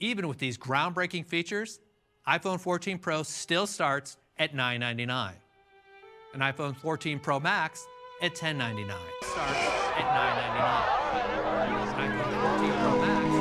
Even with these groundbreaking features, iPhone 14 Pro still starts at $999. An iPhone 14 Pro Max at $1099. Starts at $999. An iPhone 14 Pro Max